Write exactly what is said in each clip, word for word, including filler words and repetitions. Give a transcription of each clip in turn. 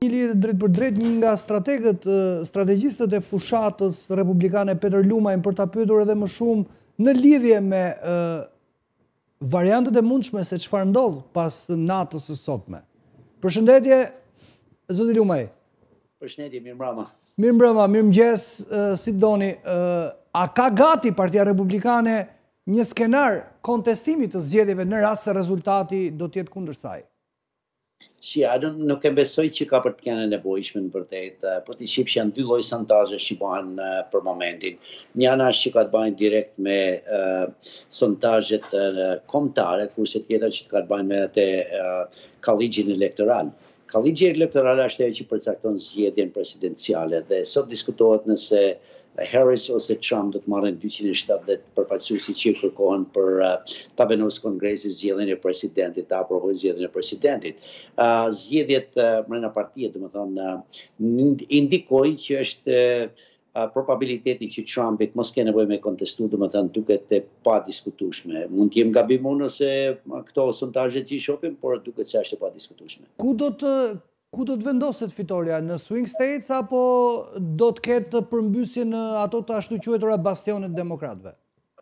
lidhje drejt për drejt një nga strategët, strategjistët e fushatës republikane Peter Lumajn për ta pyetur edhe më shumë në lidhje me variantet e mundshme se çfarë ndodh pas natës së sotme. Përshëndetje, zoti Lumaj. Përshëndetje, mirëmbrëma. Mirëmbrëma, mirëmëngjes, si doni. A ka gati Partia Republikane një skenar kontestimi të zgjedhjeve në rast se rezultati do të jetë kundër saj? Si, nuk e besoj që ka për të qenë nevojshme në vërtet, po të shqip që janë dy lloj sondazhe që bëhen për momentin. Njëna është që ka të bëjnë direkt me sondazhet kombëtare, kurse tjetra që ka të bëjnë me atë kollegjin elektoral. Kollegji elektoral është ajo që përcakton zgjedhjen presidenciale dhe sot diskutohet nëse Harris ose Trump do të marrin dyqind e shtatëdhjetë përfaqësuesi që kërkohen për ta vendosur Kongresit zgjedhjen e presidentit, ta aprovojë zgjedhjen e presidentit. Zgjedhjet brenda partisë, domethënë, indikojnë që është probabiliteti që Trumpit mos ke nevojë me kontestu, domethënë duket e padiskutueshme. Mund të jem gabim unë ose këto sondazhe që i shohim, por duket se është e padiskutueshme. Ku do të Ku do të vendoset fitoria? Në swing states apo do të ketë përmbysje në ato të ashtu quajtura bastionet demokratëve?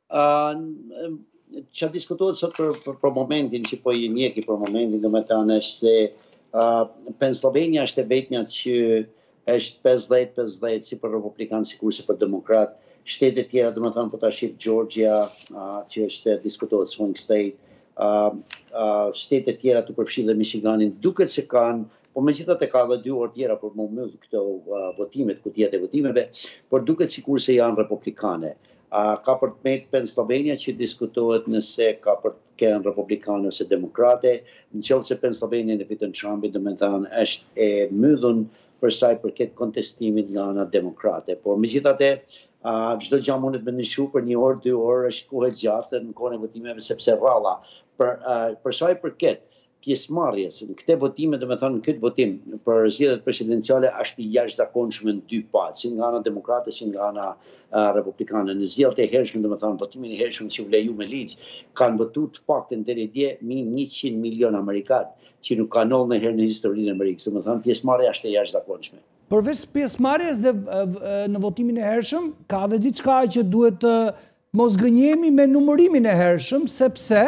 Që diskutohet sot për, për, për momentin që po i njeki për momentin, domethënë është se uh, Pennsylvania është e vetmja që është pesëdhjetë pesëdhjetë si për republikanë sikur si për demokrat. Shtete tjera, domethënë po ta shih Georgia, uh, që është diskutohet swing state, uh, uh, shtete tjera të përfshirë dhe Michiganin, duket se kanë. Po megjithatë ka edhe dy orë tjera për më mbyll këto uh, votimet, kutijat e votimeve, por duket sikur se janë republikane. Uh, ka për të metë Pennsylvania që diskutohet nëse ka për të kenë republikane ose demokrate, nëse Pennsylvania në fiton Trumpit, domethënë është e mbyllur për sa i përket kontestimit nga ana demokrate. Por megjithatë Uh, çdo gjë mundet me nishu për një orë, dy orë, është kohë gjatë në kohën e votimeve sepse rralla për uh, për sa i përket pjesëmarrjes në këtë votime, domethënë në këtë votim për zgjedhjet presidenciale është i jashtëzakonshëm në dy palë, si nga ana demokrate si nga ana uh, republikane. Në zgjedhjet e hershme, domethënë votimin e hershëm që u leju me ligj, kanë votuar të paktën deri dje njëqind milion amerikanë, që nuk kanë ndodhur ndonjëherë në historinë e Amerikës. Domethënë pjesëmarrja është e jashtëzakonshme. Përveç pjesëmarrjes dhe në votimin e hershëm, ka edhe diçka që duhet të mos gënjehemi me numërimin e hershëm, sepse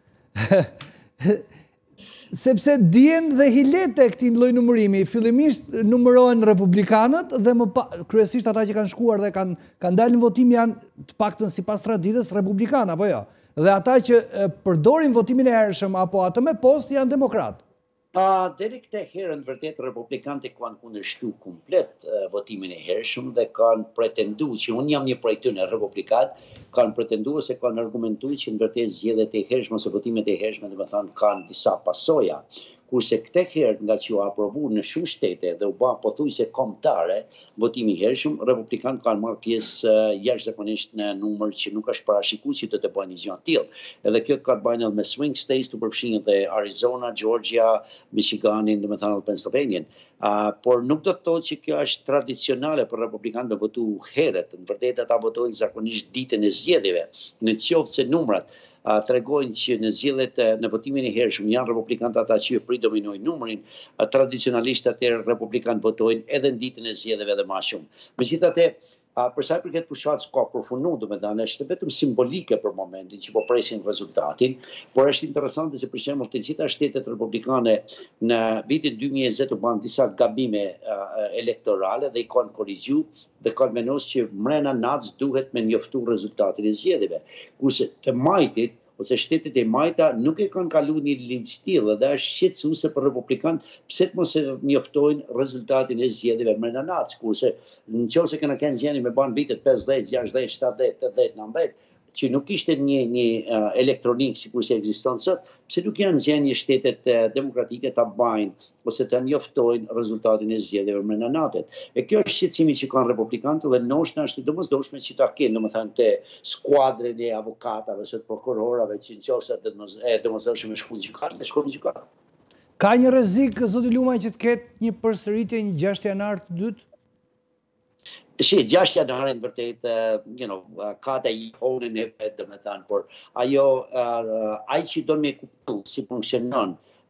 sepse dihen dhe hilet e këtij lloji numërimi. Fillimisht numërohen republikanët dhe më pa, kryesisht ata që kanë shkuar dhe kanë kanë dalë në votim janë të paktën sipas traditës republikanë apo jo. Dhe ata që përdorin votimin e hershëm apo atë me post janë demokratë. Uh, deri këtë herë në vërtet republikanët kanë kundërshtu komplet uh, votimin e hershëm dhe kanë pretenduar që unë jam një prej tyre republikanë, kanë pretenduar se kanë argumentuar që në vërtet zgjedhjet e hershme ose votimet e hershme domethënë kanë disa pasoja. Kurse këtë herë nga që u aprovu në shumë shtete dhe u bë pothuajse kombëtare votimi i hershëm, republikanët kanë marrë pjesë uh, jashtëzakonisht në numër që nuk është parashikuar që do të bëjnë një gjë të tillë. Edhe kjo ka të bëjë me swing states të përfshirë dhe Arizona, Georgia, Michiganin, domethënë Pennsylvanian. Uh, por nuk do të thotë që kjo është tradicionale për republikanët të votojnë herët. Në vërtetë ata votojnë zakonisht ditën e zgjedhjeve. Në qoftë se numrat uh, tregojnë që në zgjedhjet në votimin e hershëm janë republikanët ata që predominojnë numrin, uh, tradicionalisht atëherë republikanët votojnë edhe në ditën e zgjedhjeve dhe më shumë. Megjithatë, Uh, për sa i përket fushatës ka përfunduar, domethënë është vetëm simbolike për momentin që po presin rezultatin, por është interesante se për shembull të gjitha shtetet republikane në vitin dy mijë e njëzet u bën disa gabime uh, elektorale dhe i kanë korrigju dhe kanë vendosur që mrena natës duhet me njoftu rezultatin e zgjedhjeve. Kurse të majtit ose shtetet e majta nuk e kanë kaluar një ligj tillë dhe është shqetësuese për republikanët pse të mos e njoftojnë rezultatin e zgjedhjeve brenda natës, kurse nëse kena kanë gjeni me ban vitet pesëdhjetë, gjashtëdhjetë, shtatëdhjetë, tetëdhjetë, nëntëdhjetë, që nuk ishte një një uh, elektronik sikur se ekziston sot, pse nuk janë gjeni shtetet uh, demokratike ta bajnë ose ta njoftojnë rezultatin e zgjedhjeve brenda natës. E kjo është shqetësimi që kanë republikanët dhe ndoshta është domosdoshme që ta kenë, domethënë te skuadrën e avokatave ose të prokurorave që nëse e domosdoshme shkojnë në gjykat, me shkojnë në gjykat. Ka një rrezik zoti Lumaj që të ketë një përsëritje një gjashtë janar të dytë? Shi, gjashtë janar në vërtet, uh, you know, uh, ka të i fonën e vetë, domethënë, por ajo, uh, ai që do me kuptu si funksionon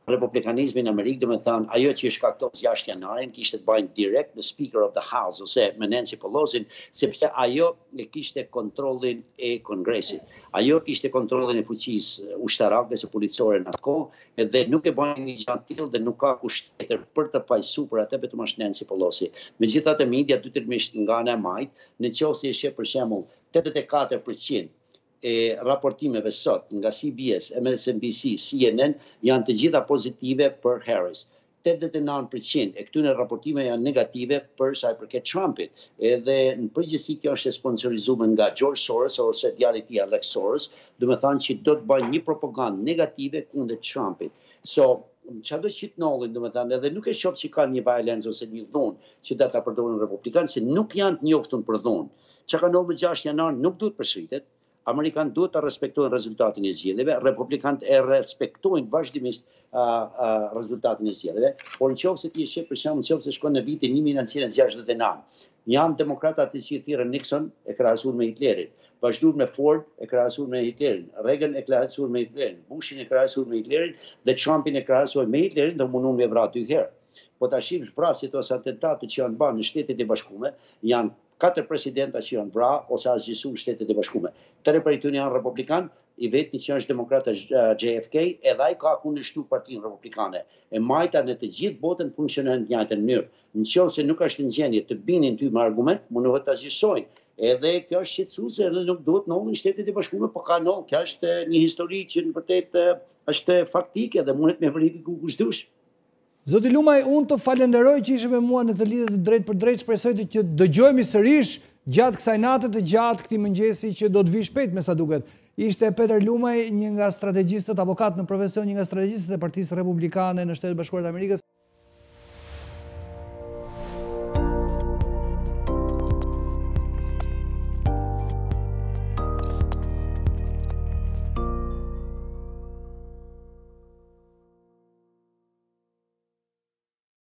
republikanizmi në Amerikë, dhe me thënë, ajo që i shkaktos jashtë janarin, kishte të bajnë direkt në Speaker of the House, ose me Nancy Pelosin, sepse ajo e kishte kontrollin e Kongresit. Ajo kishte kontrollin e fuqisë ushtarake se policore në atë kohë, edhe nuk e bajnë një gjatë tillë dhe nuk ka kusht tjetër për të pajsu për atë vetëm është Nancy Pelosi. Megjithatë media detyrimisht nga ana e majt, në qoftë se ishte për shembull tetëdhjetë e katër përqind e raportimeve sot nga C B S, M S N B C, C N N janë të gjitha pozitive për Harris. tetëdhjetë e nëntë përqind e këtyre raportimeve janë negative për sa i përket Trumpit. Edhe në përgjithësi kjo është sponsorizuar nga George Soros ose djali i tij Alex Soros, do të thonë që do të bëjnë një propagandë negative kundër Trumpit. So, çdo qitnollin, do të thonë, edhe nuk e shoh që ka një violence ose një dhunë që do ta përdorin republikanë, se nuk janë të njoftun për dhunë. Çka ka ndodhur gjashtë janar nuk duhet përsëritet. Amerikanë duhet të respektojnë rezultatin e zgjedhjeve, republikanët e respektojnë vazhdimisht uh, uh, rezultatin e zgjedhjeve, por nëse ti sheh për shembull nëse shkon në vitin një mijë nëntëqind e gjashtëdhjetë e nëntë, janë demokratat që thirrën Nixon e krahasuar me Hitlerin, vazhduar me Ford e krahasuar me Hitlerin, Reagan e krahasuar me Hitlerin, Bushin e krahasuar me Hitlerin dhe Trumpin e krahasuar me Hitlerin dhe mundon me vrarë dy herë. Po tash vrasjet ose atentatet që janë bërë në Shtetet e Bashkuara janë katër presidenta që janë vrarë ose asgjësuar Shtetet e Bashkuara. Tre prej tyre janë republikanë, i vetmi që është demokrat është J F K, edhe ai ka kundërshtuar Partinë Republikane. E majta në të gjithë botën funksionojnë në të njëjtën mënyrë. Nëse nuk është në gjendje të binin ty me argument, mundohet ta zgjysojnë. Edhe kjo është shqetësuese, edhe nuk duhet ndodhin Shtetet e Bashkuara, por ka ndodhur. Kjo është një histori që në vërtetë është faktike dhe mundet me verifiku kushdush. Zoti Lumaj, unë të falenderoj që ishe me mua në të lidhje të drejt për drejt, shpresoj që dëgjojmë sërish gjatë kësaj natë të gjatë këtij mëngjesi që do të vi shpejt me sa duket. Ishte Peter Lumaj, një nga strategjistët, avokat në profesion, një nga strategjistët e Partisë Republikane në Shtetet Bashkuara të Amerikës.